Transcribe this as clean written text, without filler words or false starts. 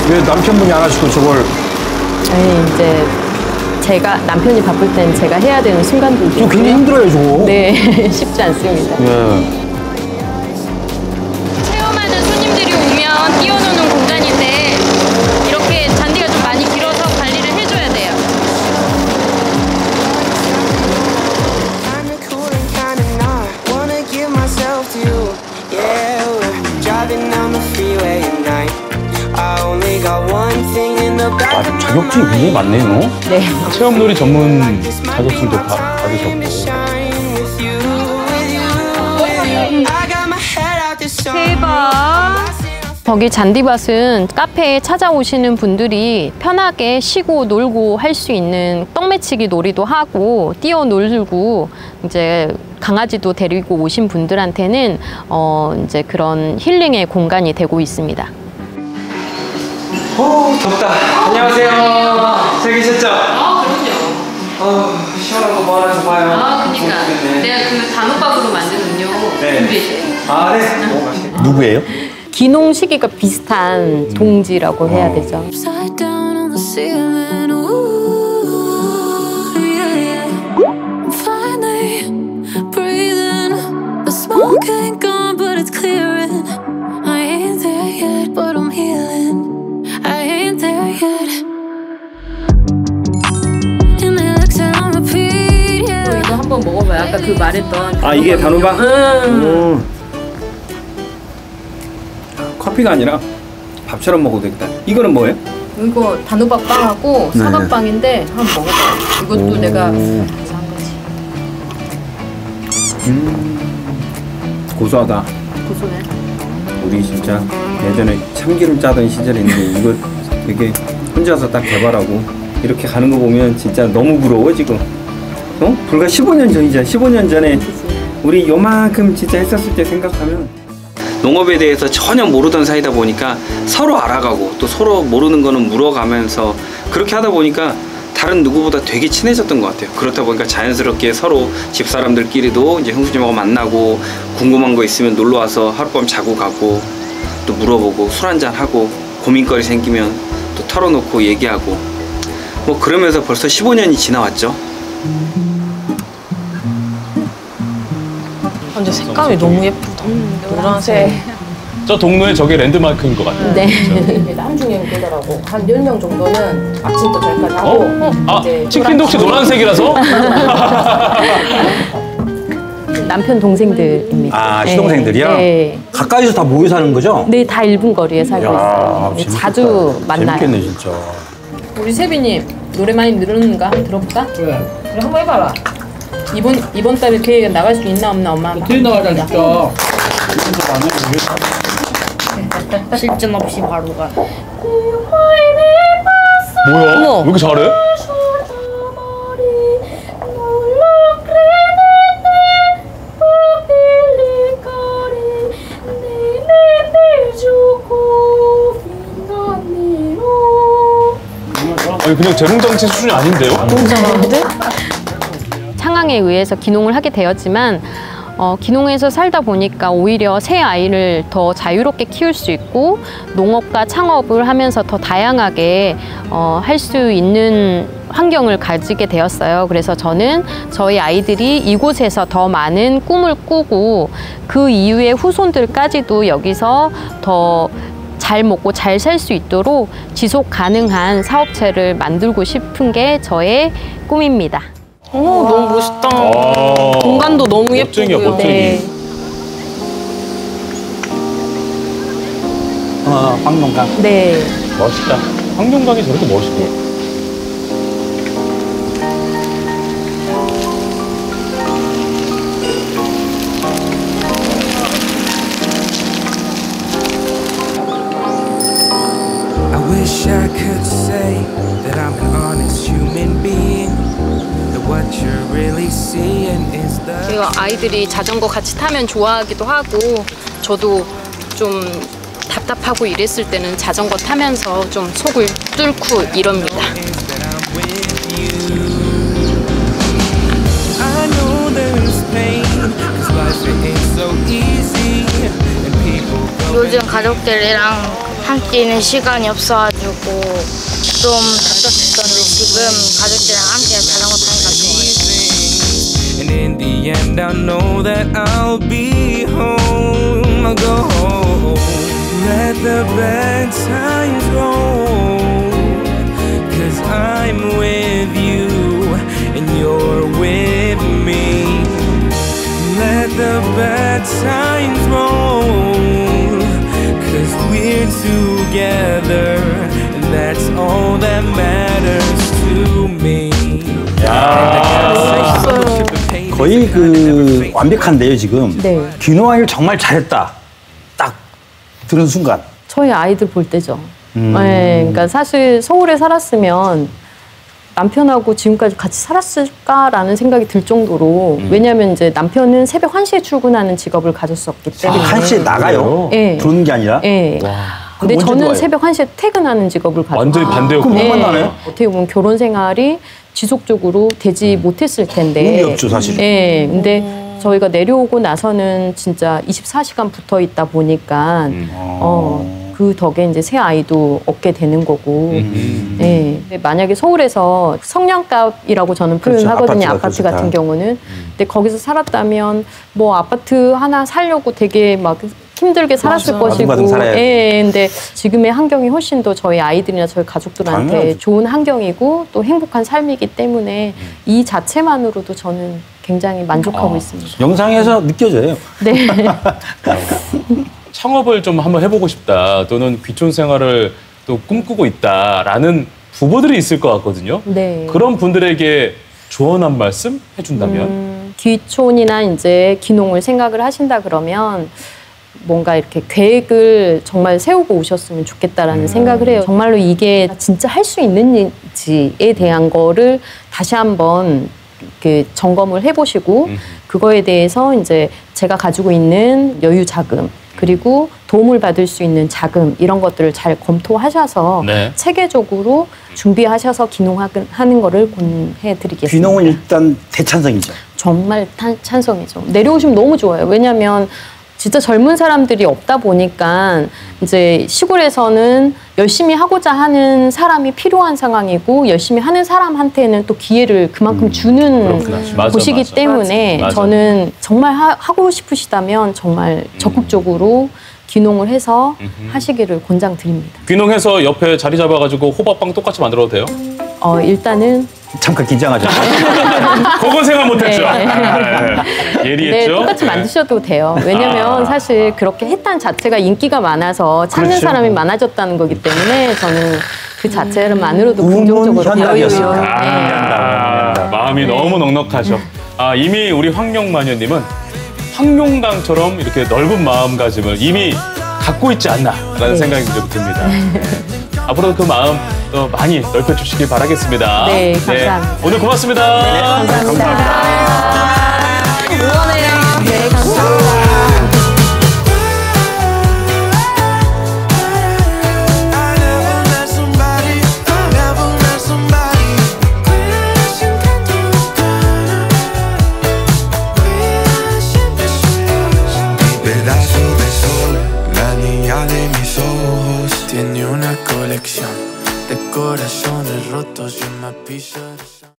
왜 남편분이 안 하시고 저걸? 아니, 이제 제가 남편이 바쁠 땐 제가 해야 되는 순간들도 이거 굉장히 힘들어요, 저거. 네, 쉽지 않습니다. 예. 체험하는 손님들이 오면 띄워놓는 공간인데 이렇게 잔디가 좀 많이 길어서 관리를 해줘야 돼요. 아, 자격증이 굉장히 많네요. 네. 체험놀이 전문 자격증도 받으셨고. 대박. 거기 잔디밭은 카페에 찾아오시는 분들이 편하게 쉬고 놀고 할 수 있는 떡매치기 놀이도 하고 뛰어놀고 이제 강아지도 데리고 오신 분들한테는 이제 그런 힐링의 공간이 되고 있습니다. 덥다. 안녕하세요. 잘 계셨죠? 그럼요. 시원한 거 뭐 하나 줘봐요. 그러니까. 내가 그러면 단호박으로 만든 음료 준비해줘요. 아, 네. 오, 맛있겠다. 누구예요? 기농 시기가 비슷한 동지라고 해야 되죠. 이거 한번 먹어봐요. 아까 그 말했던. 아, 이게 단호박? 커피가 아니라 밥처럼 먹어도 되겠다. 이거는 뭐예요? 이거 단호박 빵하고 사과빵인데 한번 먹어봐요. 이것도 내가 한 거지. 고소하다. 고소해. 우리 진짜 예전에 참기름 짜던 시절에 있는데 이거 되게 혼자서 딱 개발하고 이렇게 가는 거 보면 진짜 너무 부러워 지금. 불과 15년 전이잖아. 15년 전에 우리 요만큼 진짜 했었을 때 생각하면 농업에 대해서 전혀 모르던 사이다 보니까 서로 알아가고 또 서로 모르는 거는 물어가면서 그렇게 하다 보니까 다른 누구보다 되게 친해졌던 것 같아요. 그렇다 보니까 자연스럽게 서로 집사람들끼리도 이제 형수님하고 만나고 궁금한 거 있으면 놀러와서 하룻밤 자고 가고 또 물어보고 술 한잔 하고 고민거리 생기면 또 털어놓고 얘기하고 뭐 그러면서 벌써 15년이 지나왔죠. 근데 색감이 너무 예쁘다. 노란색. 저 동네에 저게 랜드마크인 것 같아요. 네. 나중에 되더라고. 한 10명 정도는 아침부터 저기까지 하고. 아, 치킨도 혹시 노란색이라서? 남편 동생들입니다. 아, 시동생들이요? 네. 가까이서 다 모여 사는 거죠? 네, 다 1분 거리에 살고 있어요. 네, 재밌겠다. 자주 만나요. 재밌겠네, 진짜. 우리 세빈이 노래 많이 늘었는가 한번 들어볼까? 그래 한번 해봐라. 이번 달에 계획 나갈 수 있나 없나 엄마. 어떻게 나가자 진짜. 실전 없이 바로 가. 뭐야? 왜 이렇게 잘해? 아니 그냥 재롱장치 수준이 아닌데요? 상황에 의해서 기농을 하게 되었지만 기농에서 살다 보니까 오히려 새 아이를 더 자유롭게 키울 수 있고 농업과 창업을 하면서 더 다양하게 할 수 있는 환경을 가지게 되었어요. 그래서 저는 저희 아이들이 이곳에서 더 많은 꿈을 꾸고 그 이후의 후손들까지도 여기서 더 잘 먹고 잘 살 수 있도록 지속 가능한 사업체를 만들고 싶은 게 저의 꿈입니다. 너무 멋있다. 공간도 너무 멋쟁이야, 예쁘고요. 멋쟁이. 네. 황농강. 네. 멋있다. 황룡강이 저렇게 멋있고. I wish I could say that I'm an honest human being. That what you're really seeing is the. 이거 아이들이 자전거 같이 타면 좋아하기도 하고 저도 좀 답답하고 이랬을 때는 자전거 타면서 좀 속을 뚫고 이럽니다. I know there's pain, 'cause life it ain't so easy, and people go 요즘 가족들이랑 함께 있는 시간이 없어가지고 좀 답답했었는데 지금 가족들이랑 함께 자전거 타니까 좋아요. And in the end I know that I'll be home. I'll go home. Let the bad times roll, 'cause I'm with you and you're with me. Let the bad times roll, 'cause we're together and that's all that matters to me. 거의 그 완벽한데요 지금. 네. 귀농하기를 정말 잘했다. 딱 들은 순간. 저희 아이들 볼 때죠. 네, 그러니까 사실 서울에 살았으면 남편하고 지금까지 같이 살았을까라는 생각이 들 정도로 왜냐하면 이제 남편은 새벽 1시에 출근하는 직업을 가졌었기 때문에 1시에 나가요? 네. 들어오는 게 아니라? 네. 근데 언제 저는 들어와요? 새벽 1시에 퇴근하는 직업을 가졌어요. 완전히 반대였구나. 그럼 못 만나네? 어떻게 보면 결혼 생활이 지속적으로 되지 못했을 텐데. 의미 없죠, 사실은. 네. 근데 저희가 내려오고 나서는 진짜 24시간 붙어 있다 보니까 그 덕에 이제 새 아이도 얻게 되는 거고. 네. 근데 만약에 서울에서 성냥갑이라고 저는 그렇죠. 표현하거든요. 아파트가 아파트 그렇죠. 같은 경우는. 근데 거기서 살았다면 뭐 아파트 하나 살려고 되게 막 힘들게 살았을 것이고. 아둥바둥 살아야지. 예, 근데 지금의 환경이 훨씬 더 저희 아이들이나 저희 가족들한테 당연하죠. 좋은 환경이고 또 행복한 삶이기 때문에 이 자체만으로도 저는 굉장히 만족하고 있습니다. 영상에서 느껴져요. 네. 창업을 좀 한번 해보고 싶다 또는 귀촌 생활을 또 꿈꾸고 있다라는 부부들이 있을 것 같거든요. 네. 그런 분들에게 조언 한 말씀 해준다면? 귀촌이나 이제 귀농을 생각을 하신다 그러면 뭔가 이렇게 계획을 정말 세우고 오셨으면 좋겠다라는 생각을 해요. 정말로 이게 진짜 할 수 있는지에 대한 거를 다시 한번 그 점검을 해보시고 그거에 대해서 이제 제가 가지고 있는 여유 자금 그리고 도움을 받을 수 있는 자금 이런 것들을 잘 검토하셔서 네. 체계적으로 준비하셔서 귀농하는 거를 권해드리겠습니다. 귀농은 일단 대찬성이죠. 정말 찬성이죠. 내려오시면 너무 좋아요. 왜냐하면 진짜 젊은 사람들이 없다 보니까 이제 시골에서는 열심히 하고자 하는 사람이 필요한 상황이고 열심히 하는 사람한테는 또 기회를 그만큼 주는 맞아, 곳이기 맞아. 때문에 맞아. 저는 정말 하고 싶으시다면 정말 적극적으로 귀농을 해서 하시기를 권장드립니다. 귀농해서 옆에 자리 잡아가지고 호박빵 똑같이 만들어도 돼요? 일단은 잠깐 긴장하죠. 그건 생각 못했죠. 네. 네, 예리했죠? 똑같이 만드셔도 돼요. 왜냐면 사실 그렇게 했다는 자체가 인기가 많아서 찾는 그렇죠. 사람이 많아졌다는 거기 때문에 저는 그 자체만으로도 우문 긍정적으로 현답이었습니다. 네. 마음이 너무 넉넉하죠. 이미 우리 황룡마녀님은 황룡강처럼 이렇게 넓은 마음가짐을 이미 갖고 있지 않나라는 생각이 좀 듭니다. 앞으로도 그 마음 또 많이 넓혀주시길 바라겠습니다. 네, 감사합니다. 오늘 고맙습니다. 감사합니다. 응원해요. 네, 감사합니다. Pedazo de sol, la niña de mis ojos tiene una colección de corazones rotos y una pizza de sal.